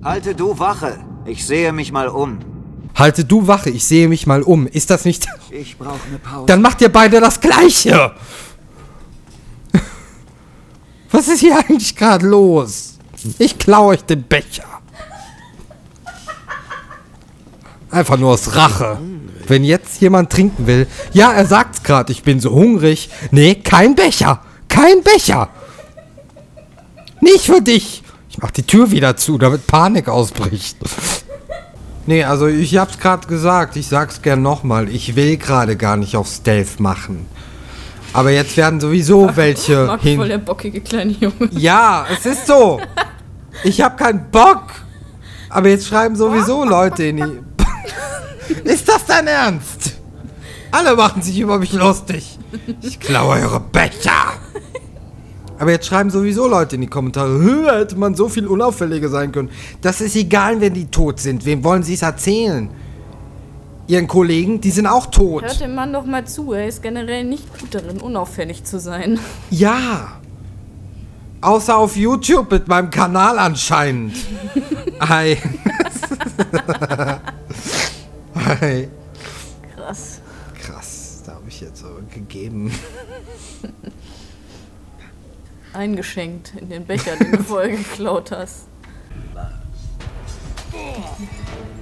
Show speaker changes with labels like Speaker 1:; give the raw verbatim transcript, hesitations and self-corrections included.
Speaker 1: Halte du Wache. Ich sehe mich mal um.
Speaker 2: Halte du Wache, ich sehe mich mal um. Ist das nicht...
Speaker 1: Ich brauche eine Pause.
Speaker 2: Dann macht ihr beide das Gleiche. Was ist hier eigentlich gerade los? Ich klaue euch den Becher. Einfach nur aus Rache. Wenn jetzt jemand trinken will... Ja, er sagt's gerade, ich bin so hungrig. Nee, kein Becher. Kein Becher. Nicht für dich. Ich mach die Tür wieder zu, damit Panik ausbricht. Nee, also ich hab's gerade gesagt. Ich sag's gern nochmal. Ich will gerade gar nicht auf Stealth machen. Aber jetzt werden sowieso welche
Speaker 3: Marc
Speaker 2: hin...
Speaker 3: voll der bockige kleine Junge.
Speaker 2: Ja, es ist so. Ich hab keinen Bock. Aber jetzt schreiben sowieso Leute in die... Ist das dein Ernst? Alle machen sich über mich lustig. Ich klaue eure Becher. Aber jetzt schreiben sowieso Leute in die Kommentare, hätte man so viel unauffälliger sein können. Das ist egal, wenn die tot sind. Wem wollen sie es erzählen? Ihren Kollegen, die sind auch tot.
Speaker 3: Hört dem Mann doch mal zu, er ist generell nicht gut darin, unauffällig zu sein.
Speaker 2: Ja. Außer auf YouTube mit meinem Kanal anscheinend. Hi. Hi.
Speaker 3: Krass.
Speaker 2: Krass, da habe ich jetzt so gegeben.
Speaker 3: Eingeschenkt in den Becher, den du vorher geklaut hast.